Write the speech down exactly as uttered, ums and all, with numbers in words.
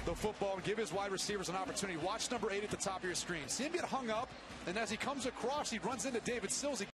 the football and give his wide receivers an opportunity. Watch number eight at the top of your screen. See him get hung up, and as he comes across, he runs into David Sills. He